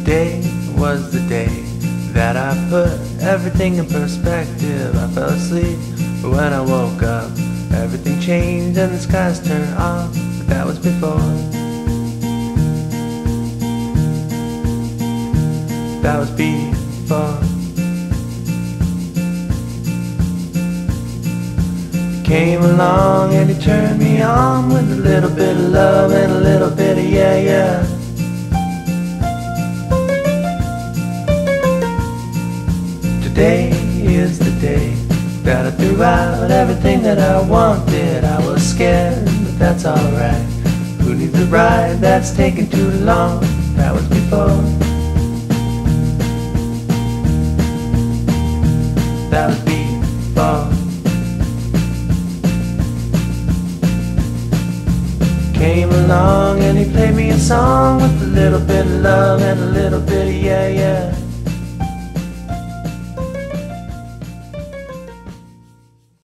Today was the day that I put everything in perspective. I fell asleep, but when I woke up, everything changed and the skies turned off. But that was before. That was before. He came along and he turned me on with a little bit of love and a little bit of yeah, yeah. Today is the day that I threw out everything that I wanted. I was scared, but that's alright. Who needs a ride that's taking too long? That was before. That was before. Came along and he played me a song with a little bit of love and a little bit of